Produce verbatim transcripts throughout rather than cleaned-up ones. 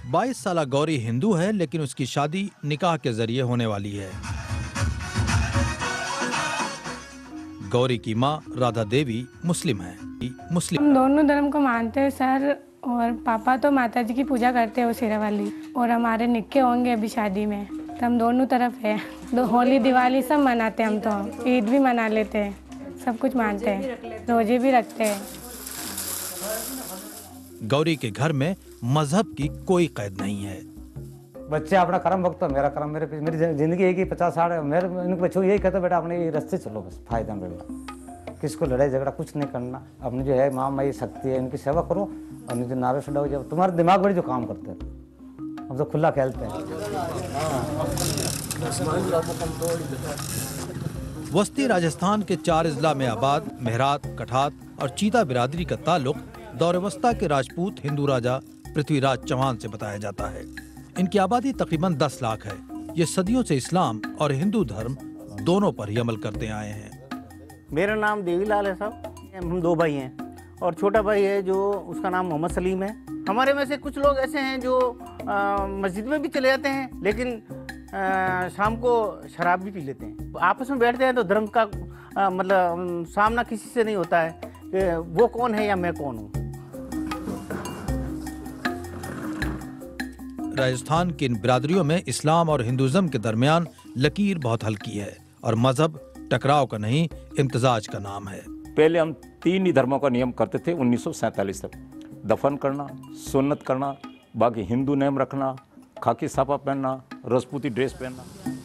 बाईस साला गौरी हिंदू है, लेकिन उसकी शादी निकाह के जरिए होने वाली है। गौरी की मां राधा देवी मुस्लिम है। मुस्लिम हम दोनों धर्म को मानते हैं सर, और पापा तो माता जी की पूजा करते हैं उसीरा वाली, और हमारे निक्के होंगे अभी शादी में, तो हम दोनों तरफ है। दो होली दिवाली सब मनाते हैं, हम तो ईद भी मना लेते हैं, सब कुछ मानते हैं, रोजे भी रखते हैं। गौरी के घर में मजहब की कोई कैद नहीं है। बच्चे अपना कर्म भक्त, मेरा कर्म मेरे, मेरी जिंदगी है कि पचास साठ मेरे इनके बच्चों यही कहते बेटा अपने ये रास्ते चलो, बस फायदा में बेटा, किसको लड़ाई झगड़ा कुछ नहीं करना, अपनी जो है माँ माई शक्ति है इनकी सेवा करो, और नहीं तो नारे छड़ाओ, जब तुम्हारे दिमाग बड़ी जो काम करते हैं, हम तो खुला खेलते हैं। वस्ती राजस्थान के चार इजला में आबाद मेहरात, कठात और चीता बिरादरी का ताल्लुक दौरवस्ता के राजपूत हिंदू राजा पृथ्वीराज चौहान से बताया जाता है। इनकी आबादी तकरीबन दस लाख है। ये सदियों से इस्लाम और हिंदू धर्म दोनों पर ही अमल करते आए हैं। मेरा नाम देवीलाल है साहब, हम दो भाई हैं, और छोटा भाई है जो उसका नाम मोहम्मद सलीम है। हमारे में से कुछ लोग ऐसे हैं जो आ, मस्जिद में भी चले जाते हैं, लेकिन आ, शाम को शराब भी पी लेते हैं। आपस में बैठते हैं तो धर्म का आ, मतलब सामना किसी से नहीं होता है कि वो कौन है या मैं कौन हूँ। राजस्थान की इन बिरादरियों में इस्लाम और हिंदुइज्म के दरमियान लकीर बहुत हल्की है, और मजहब टकराव का नहीं इम्तिजाज का नाम है। पहले हम तीन ही धर्मों का नियम करते थे उन्नीस सौ सैंतालीस तक, दफन करना, सुन्नत करना, बाकी हिंदू नेम रखना, खाकी साफा पहनना, राजपूती ड्रेस पहनना।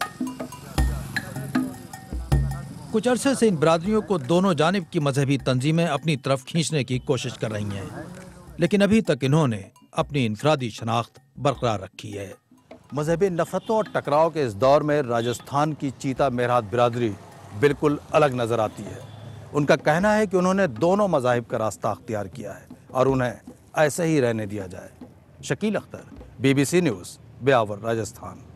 कुछ अरसे से इन बिरादरियों को दोनों जानिब की मजहबी तंजीमें अपनी तरफ खींचने की कोशिश कर रही हैं, लेकिन अभी तक इन्होंने अपनी इनफरादी शनाख्त बरकरार रखी है। मजहबी नफरतों और टकराव के इस दौर में राजस्थान की चीता मेहरात बिरादरी बिल्कुल अलग नजर आती है। उनका कहना है कि उन्होंने दोनों मज़ाहिब का रास्ता अख्तियार किया है और उन्हें ऐसे ही रहने दिया जाए। Shakeel Akhtar, BBC news, Beawar, Rajasthan.